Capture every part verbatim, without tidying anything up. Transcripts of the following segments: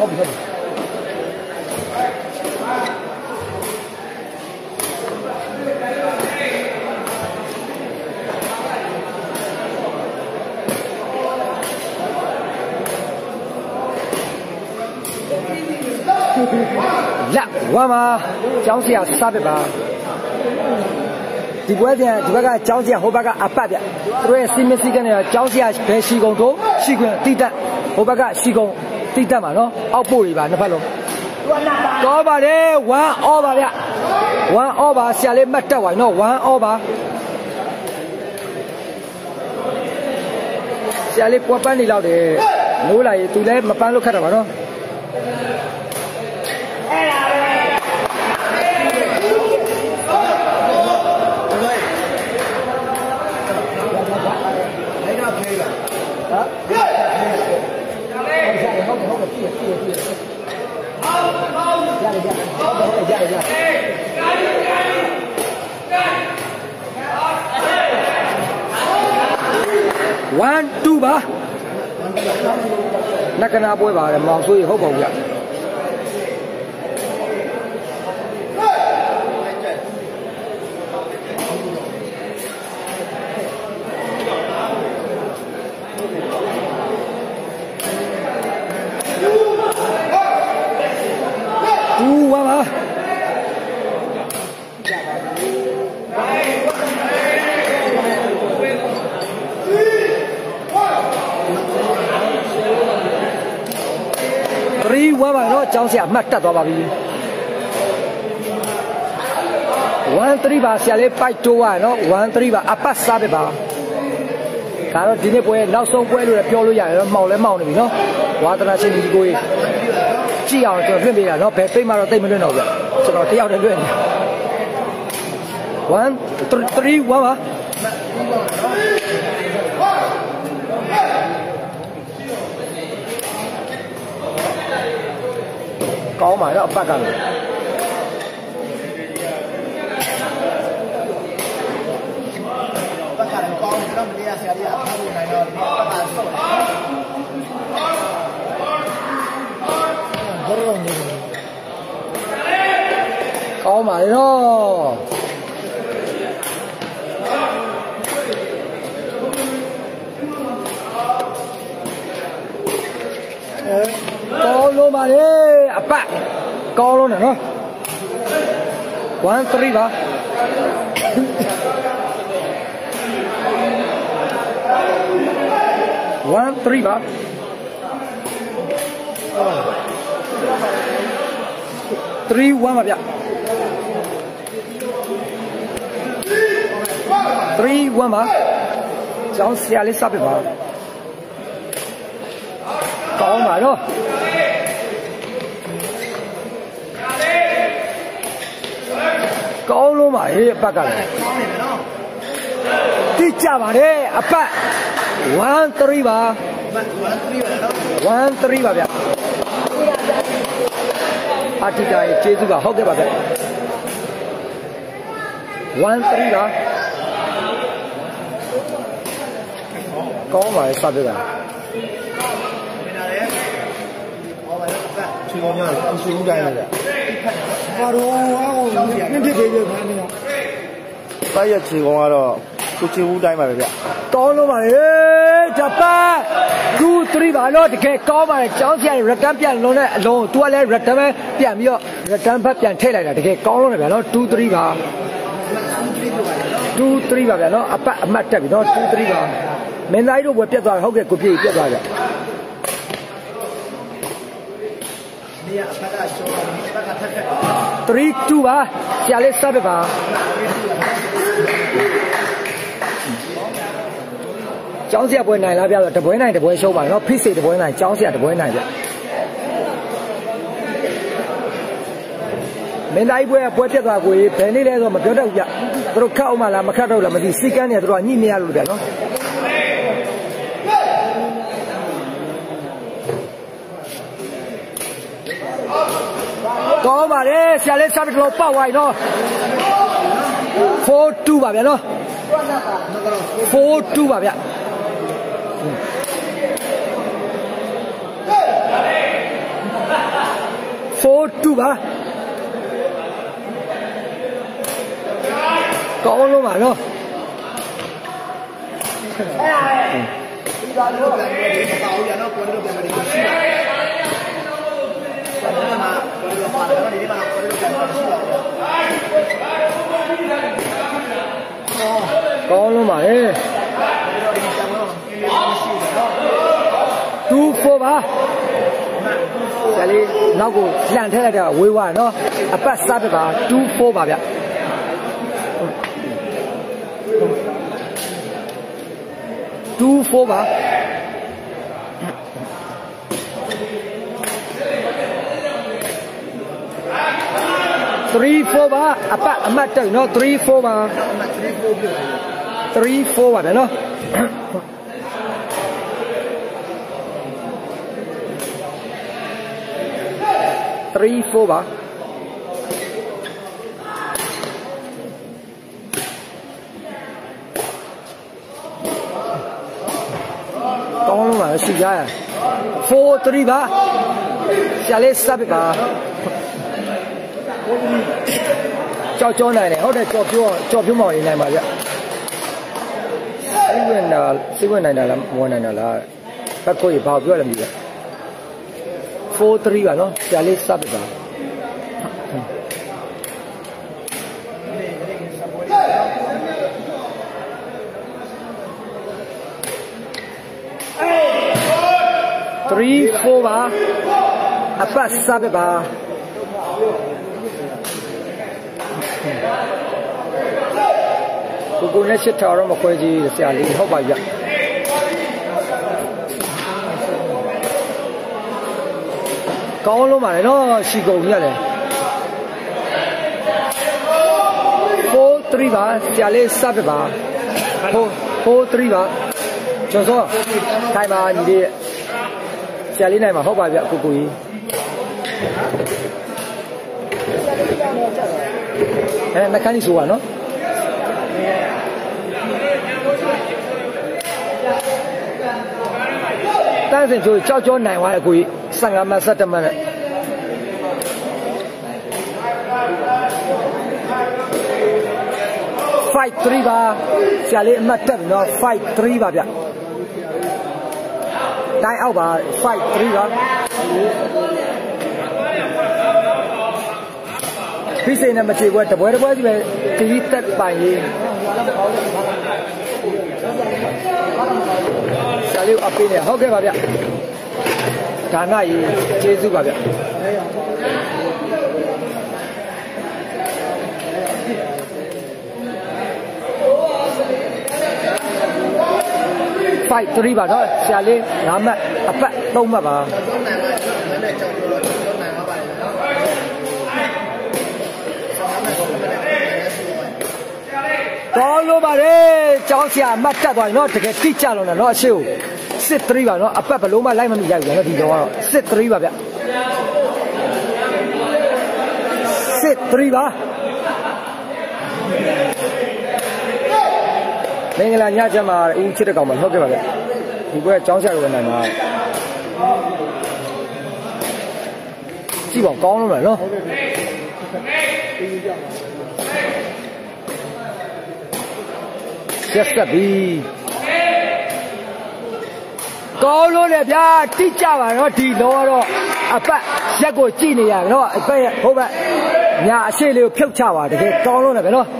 ဟုတ်ပြီဟုတ်ပြီလက်ဝမ်းမှာကျောင်းဆရာစားပြပါဒီပွဲပြန်ဒီဘက်ကကျောင်းဆရာဟိုဘက်ကအပတ်ဗျသူတို့ရဲ့စီမင်းစည်းကမ်းတွေကကျောင်းဆရာဘယ်ရှိကုန်တော့ရှိခွင့်တိတက်ဟိုဘက်ကရှိကုန်တိတက်မှာနော်အောက်ပို့တွေပါနှစ်ဖက်လုံးတော့ပါလေဝမ်းအောပါဗျဝမ်းအောပါဆရာလေးမှတ်တက်ပါနော်ဝမ်းအောပါဆရာလေးပွက်ပန်းနေလောက်တယ်နိုးလာရင်သူလည်းမပန်းလို့ခတ်တော့ပါနော်one two ပါနကနာပွဲပါတယ်မောင်ဆိုးရဟုတ်ပါဘူးဗျဝမ်းပါတော့ကျောင်းဆရာမှတ်တက်သွားပါပြီone threeပါဆရာလေးပိုက်တိုးရနော်one threeပါအပတ်စားပဲပါဒါတော့ဒီနေ့ပွဲနောက်ဆုံးပွဲလို့လည်းပြောလို့ရတယ်နော်မှောင်လဲမှောင်နေပြီနော်ဝါသနာရှင်ဒီကိုကြီးကြည့်အောင်ကျွန်တော်လွှင့်ပေးတာနော်ဘယ်ပိတ်မှတော့တိတ်မလွှင့်တော့ဘူးကျွန်တော်တယောက်တည်းလွှင့်နေone three oneပါကောင်းပါတော့အပတ်ကလည်းပတ်ကလည်းကောင်းတယ်တော့မလေးရဆရာကြီးအဖားလို့နိုင်တော့ပတ်ကဆုတ်တယ်ဘောလုံးနေကောင်းပါလေတော့ကောင်းလို့ပါလေအပတ်ကောင်းလို့နော် one three ပါ one three ပါ three one ပါဗျ three one ပါကျောင်းဆရာလေးစပ်ပြပါကောင်းပါတော့ကောင်းလို့ပါဟေးအပတ်ကလည်းတိကျပါတယ်အပတ် one three ပါ one three ပါဗျအတိကျရဲ့ကျေးဇူးပါဟုတ်ကဲ့ပါဗျ one three ပါကောင်းပါရဲ့စပ်ပြတာချီကောင်းရတယ်အဆူဦးတိုင်းလိုက်တာဘာတော့အောင်နည်းနည်းပြေးပြေးဖမ်းနေတာတိုက်ရချီကောင်းကတော့သူချီဦးတိုင်းပါပဲဗျကောင်းလို့ပါလေဂျပန် two three ပါလို့တကယ်ကောင်းပါတယ်ကျောင်းဆရာရတန်းပြန်လုံးတဲ့အလုံးသူကလည်းရတန်းပဲပြန်ပြီးတော့ရတန်းဘက်ပြန်ထိတ်လိုက်တာတကယ်ကောင်းလို့လည်းဗျာနော် two three ပါ two three ပါဗျာနော်အပတ်အမှတ်တက်ပြီနော် two three ပါမင်းသားတို့ဘယ်ပြတ်သွားဟုတ်ကဲ့ကိုပြေပြတ်သွားကြthree two ပါဆရာလေးစပ်ပါကျောင်းဆရာပွဲနိုင်လားဗျာတော့တပွဲနိုင်တပွဲရှုံးပါနော်ဖိစိတ်တပွဲနိုင်ကျောင်းဆရာတပွဲနိုင်ဗျမင်းသားကြီးပွဲကပွဲပြတ်သွားကိုဘယ်နေ့လဲဆိုမပြောတတ်ဘူးဗျသူတို့ခတ်အောင်မလားမခတ်တော့လားမသိစိတ်ကန်းနေသူတို့ကညှိနေရလို့ဗျနော်ကောင်းပါတယ်ဆရာလေးစပ်ပြီးတော့ပေါက်သွားပြီနော် four two ပါဗျာနော် four two ပါဗျ four two ပါကောင်းလို့ပါနော်ဒီပါလို့ပြန်ပြီးတော့ပါဦးရနော်ကိုယ်တို့ပြန်ပြီးတော့ရှိပါတယ်ဒါမှမဟုတ်ကိုယ်တို့ပါတယ်နော်ဒီမှာကိုယ်တို့ပြန်ပြီးတော့ရှိပါတယ်ကောင်းလို့ပါလေtwo four ပါဆရာလေးနောက်ကိုလှန်ထည့်လိုက်တာဝေးသွားနော်အပတ်စားပြပါtwo four ပါဗျtwo four ပါthree four ပါအပတ်အမှတ်တက်နော် three four ပါ three four ပါဗျနော်three four ပါကောင်းလို့ပါရှိကြရ four three ပါဆရာလေးစပ်ပါကြောက်ကြောနိုင်တယ်ဟုတ်တယ်ကြောက်ပြောကြောက်ပြောမောင်ရင်နိုင်ပါဗျစိတ်ဝင်တာစိတ်ဝင်နိုင်တာလားမဝင်နိုင်တာလားဘက်ကိုရဘာပြောလဲမသိဘူးfour three ပါနော်ဆရာလေးစပ်ပါthree four ပါအပတ်စပ်ပါကိုကိုနဲ့ရှစ်ထောင်တော့မခွဲကြည့်ဆရာလေးဟုတ်ပါဗျကောင်းလို့ပါလေနော်ရှီကုန်ကြီးရတယ် four three ပါဆရာလေးစပ်ပါ four three ပါကျော်စောထိုင်ပါညီလေးဆရာလေးနိုင်မှာဟုတ်ပါဗျကိုကိုကြီးအဲမကန်နီဆိုပါနော်တန်းစင်ချိုးကြောက်ကြောနိုင်သွားတယ်ကိုကြီးfifteenမှတ်sevenမှတ်နဲ့five three ပါဆရာလေးအမှတ်တက်ပြီနော်five three ပါဗျတိုင်းအောက်ပါfive three ပါဖိစိန်နဲ့မချေပွဲတပွဲတပွဲကြီးပဲခရီးတက်ပိုင်ရေးဆရာလေးအပေးနေဟုတ်ကဲ့ပါဗျဒါနရေးကျေးဇူးပါဗျfive three ပါနော်ဆရာလေး၅မှတ်အပတ်threeမှတ်ပါကောင်းလို့ပါလေကျောင်းဆရာမှတ်တက်သွားပြီနော်တကယ်တိကျလို့နော်အရှိကိုsix threeပါနော်အပတ်ဘလုံးမလိုက်မမရိုက်ဘူးနော်ဒီတော့ကတော့six threeပါဗျsix threeပါမင်္ဂလာညချမ်းပါဦးချစ်တဲ့ကောင်ပါဟုတ်ကဲ့ပါဗျဒီဘက်ကကျောင်းဆရာကိုနိုင်ပါကြည့်ပါကောင်းလို့လားနော်ဆက်ဆက်ပြီးကောင်းလို့လေဗျာတိကျပါတော့ဒီလောတော့အပတ်ရက်ကိုကြည့်နေရတော့အပတ်ဟုတ်ပါညာအရှိလေးကိုဖြုတ်ချပါတကယ်ကောင်းလို့လေဗျာနော်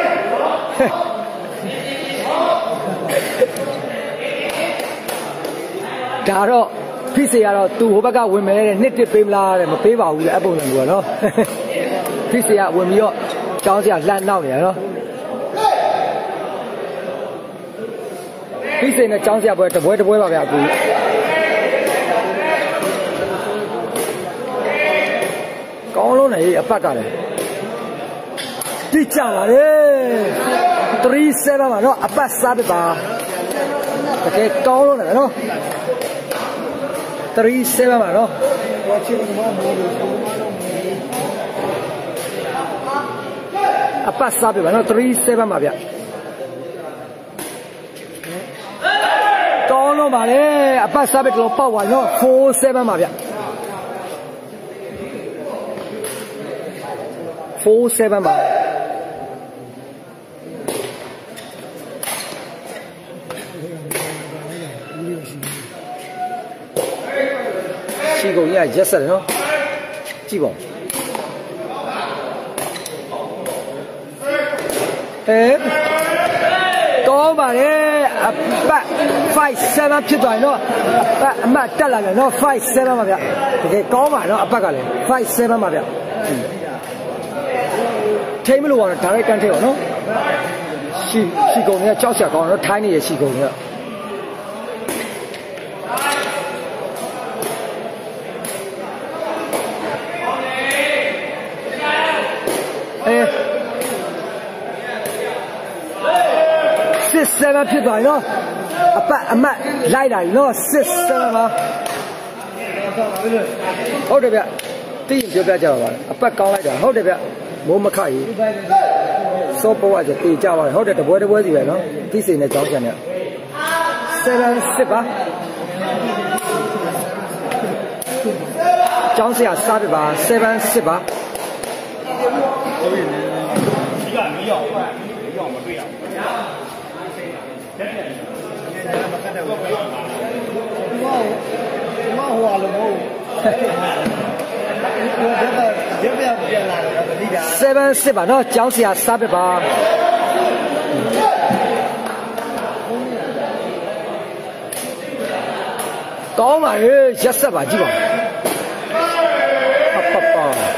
ဒါတော့ဖိစေရတော့သူဟိုဘက်ကဝင်မယ်တဲ့နှစ်တစ်ပေးမလားတဲ့မပေးပါဘူးလေအပုံစံကနော်ဖိစေရဝင်ပြီးတော့ကျောင်းစရာလှမ်းနောက်နေရနော်ဖိစေနဲ့ကျောင်းစရာပွဲတပွဲတပွဲပါဗျာအခုကောင်းလို့နေအပတ်ကလည်းတိကျပါလေthree sevenပါနော်အပတ်စားပြပါတကယ်ကောင်းလို့နေနော် three seven ပါနော်အပတ်စားပြပါနော်three sevenပါဗျကောင်းလို့ပါလေအပတ်စားပြတော့ပေါက်ပါနော်four sevenပါဗျ four seven ပါရှိကုန်ရရက်ဆက်တယ်နော်ကြည့်ပါအဲကောင်းပါလေအပတ်five seven ဖြစ်သွားရင်တော့အပတ်အမှတ်တက်လာတယ်နော်five seven ပါဗျတကယ်ကောင်းပါနော်အပတ်ကလည်းfive seven ပါဗျထိမလို့ကတော့ဒါရိုက်ကန်ထိအောင်နော်ရှိရှိကုန်เนี่ยကြောက်ချက်ကောင်းတော့ထိုင်းနေရရှိကုန်เนี่ยအဲsix seven ဖြစ်သွားပြီနော်အပတ်အမတ်လိုက်တာနော်six sevenပါဟုတ်တယ်ဗျသိရင်ပြောပြကြပါအပတ်ကောင်းလိုက်တာဟုတ်တယ်ဗျမိုးမခကြီးစောပေါ်ကတေကြပါဟုတ်တယ်တပွဲတပွဲစီပဲနော်သိစိန်နဲ့ကြောင်းချန်နဲ့seven sixပါကြောင်းစရာစားပြပါseven sixပါဒီကမီးရောက်မီးရောက်မတွေ့ရဘူးမဟိုအလုံးမဟုတ်seven sixပါနော်ကျောင်းဆရာစားပြပါကောင်းပါလေရက်ဆက်ပါကြည့်ပါအပပ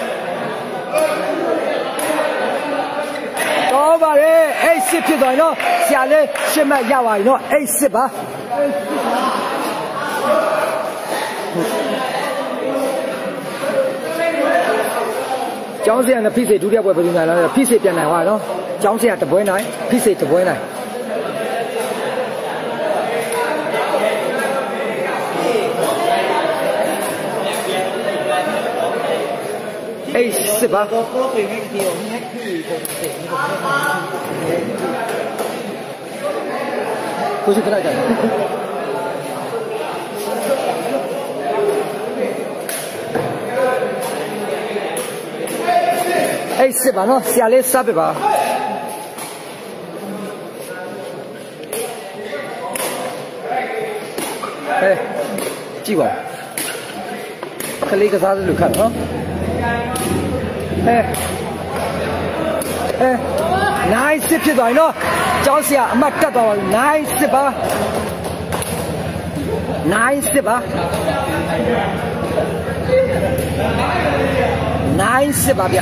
ကောင်းပါလေeight sixဖြစ်သွားနော်ဆရာလေးရှင်းမှတ်ရပါပြီနော်eight sixပါကျောင်းဆရာနဲ့ဖိစိတ်ဒုတိယပွဲပြည်နိုင်လာတယ်ဖိစိတ်ပြန်နိုင်သွားနော်ကျောင်းဆရာတပွဲနိုင်ဖိစိတ်တပွဲနိုင်eight sixပါကိုရှိခလိုက်ကြeight sixပါနော်ဆရာလေးစားပြပါအဲကြည့်ပါခလေးကစားလို့ခတ်နော်အဲအဲnine sixဖြစ်သွားပြီနော်ကျောင်းဆရာအမှတ်တက်သွားပါပြီnine sixပါnine sixပါnine sixပါဗျ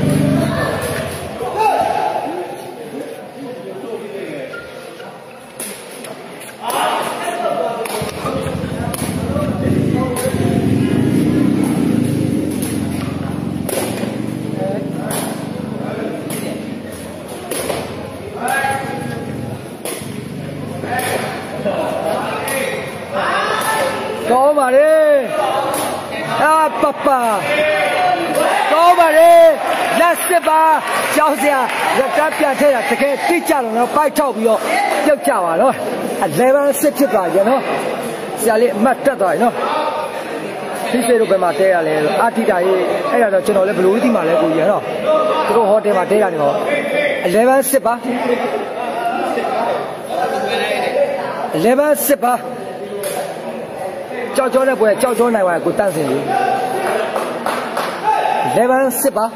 ကောင်းပါလေအာပပကောင်းပါလေလက်စစ်ပါကျောင်းစရာရက်တာပြတ်ထဲတာတကယ်တိကျတော့နော်ပိုက်ထောက်ပြီးတော့ပြုတ်ကြပါတော့eleven sixဖြစ်သွားကြနော်ဆရာလေးအမှတ်တက်သွားပြီနော်ဒီစေတို့ဘယ်မှာတဲရလဲဆိုအာတိတာရေးအဲ့ဒါတော့ကျွန်တော်လည်းဘလို့ဒီမှာလဲကိုကြီးရနော်သူတို့ဟိုတယ်မှာတဲရတယ်ဟောeleven sixပါeleven sixပါကြောက်ကြောတဲ့ပွဲကြောက်ကြောနိုင်ပါကိုတန့်စင်ကြီးeleven sixပါ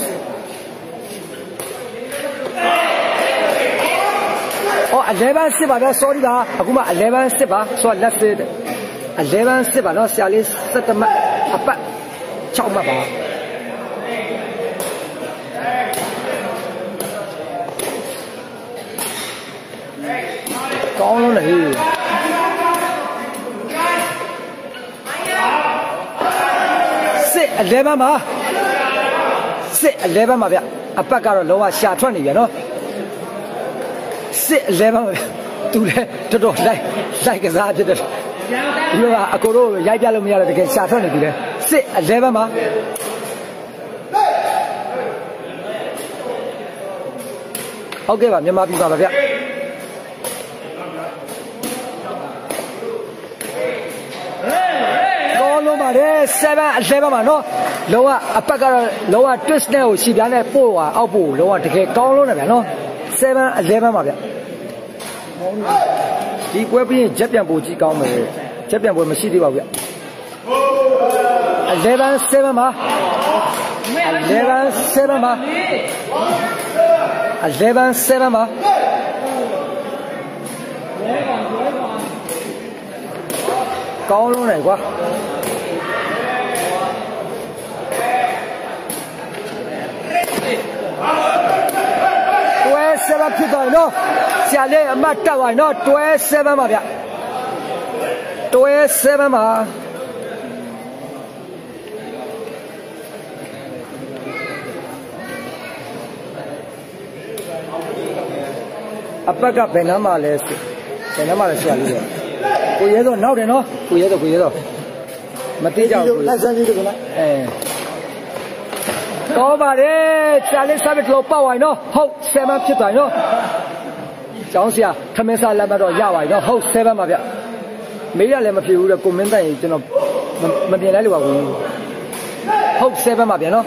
အော်eleven sixပါတော့ sorry ပါအခုမှeleven sixပါဆိုတော့ last eleven sixပါနော်ဆရာလေးsevenမှတ်အပတ်sixမှတ်ပါကောင်းလို့လေelevenပါsix elevenပါဗျအပတ်ကတော့လုံးဝရှာထွက်နေပြန်နော်six elevenပါသူလည်းတော်တော်လိုက်လိုက်ကစားဖြစ်တယ်ဒီလိုကအကိုတို့ရိုက်ပြလို့မရတော့တကယ်ရှာထွက်နေပြီလေsix elevenပါဟုတ်ကဲ့ပါမြန်မာပြည်ပါပါဗျကောင်းလုံးပါတယ်seven elevenပါနော်လုံးဝအပတ်ကတော့လုံးဝ twist နဲ့ကိုရှီပြားနဲ့ပို့သွားအောက်ပို့လုံးဝတကယ်ကောင်းလုံးတယ်ဗျာနော်seven elevenပါဗျဒီပွဲပြီးရင်ချက်ပြန်ပို့ကြည့်ကောင်းမယ်ချက်ပြန်ပွဲမရှိသေးပါဘူးဗျeleven sevenပါeleven sevenပါeleven sevenပါကောင်းလုံးတယ်ကွာseven ဖြစ်သွားပြီနော်ဆရာလေးအမတ်တက်သွားပြီနော်twelve sevenပါဗျtwelve sevenပါအပတ်ကဘယ်နှမ်းမှလဲဘယ်နှမ်းမှလဲဆရာလေးကိုရဲတော့နောက်တယ်နော်ကိုရဲတော့ကိုရဲတော့မသိကြဘူးလက်ဆန်းကြီးတို့ကလားအဲကောင်းပါတယ်ဆရာလေးစားပြီးတော့ပေါက်သွားပြီနော်ဟုတ်sevenဖြစ်သွားပြီနော်ကျောင်းဆရာထမင်းစားလက်မှတ်တော့ရပါပြီနော်ဟုတ်sevenပါဗျမေးရလည်းမဖြစ်ဘူးတဲ့ကိုမင်းတိုင်ကျွန်တော်မပြင်လိုက်လို့ပါဘူးဟုတ်sevenပါဗျနော်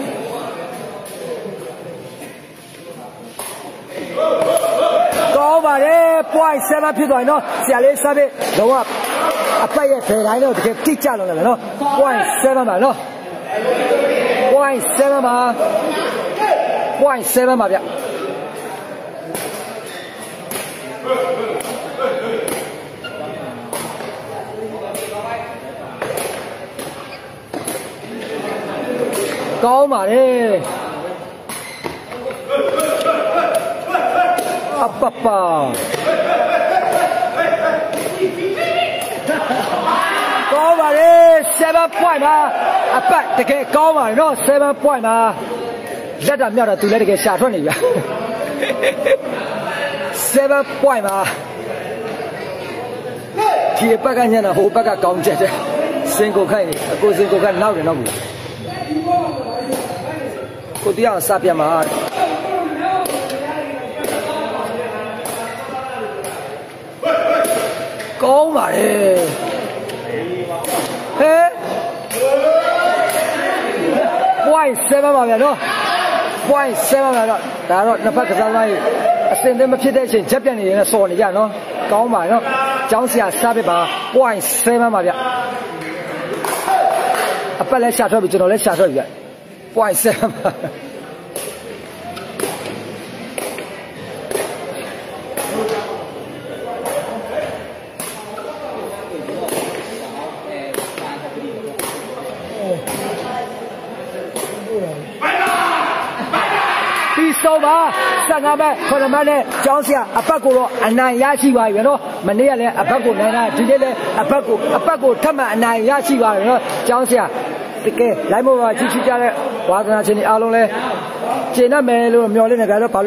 ကောင်းပါတယ် point seven ဖြစ်သွားပြီနော်ဆရာလေးစားပြီးတော့အပတ်ရဲ့ဘယ်တိုင်းတော့တကယ်တိကျလို့လည်းနော် point seven ပါနော်point seven ပါ point seven ပါဗျကောင်းပါတယ်အပပကောင်းပါတယ် seven point ပါအပတ်တကယ်ကောင်းပါတယ်နော်seven point ပါလက်တာမြောက်တာသူလည်းတကယ်ရှာထွက်နေပြီseven point ပါဒီအပတ်ကညံ့တာဟိုဘက်ကကောင်းချက်တဲ့စင်ကိုခိုက်အကိုစင်ကိုခိုက်နောက်တယ်နောက်ပြီကိုတရားစပြတ်မှာကောင်းပါတယ်ဟဲ့ point seven ပါဗျာနော် point seven ပါတော့ဒါတော့နှစ်ဖက်ကစားသမားကြီးအစင်သင်းမဖြစ်တဲ့အချိန်ချက်ပြတ်နေရင်စော်နေကြနော်ကောင်းပါနော်ကျောင်းဆရာစားပြပါ point seven ပါဗျအပတ်လဲရှာထွက်ပြီကျွန်တော်လဲရှာထွက်ပြီဗျ point seven ပါပြီးဆုံးပါfifteenမဲ့sevenမဲ့နဲ့ကျောင်းဆရာအပတ်ကိုတော့အနိုင်ရရှိပါပြီနော်မနေ့ကလည်းအပတ်ကိုနိုင်တာဒီနေ့လည်းအပတ်ကိုအပတ်ကိုထပ်မံအနိုင်ရရှိပါပြီနော်ကျောင်းဆရာတကယ်လိုက်မို့ပါချီချီကြတဲ့ဝါသနာရှင်တွေအားလုံးလည်းကျေနပ်မယ်လို့မျှော်လင့်နေကြတော့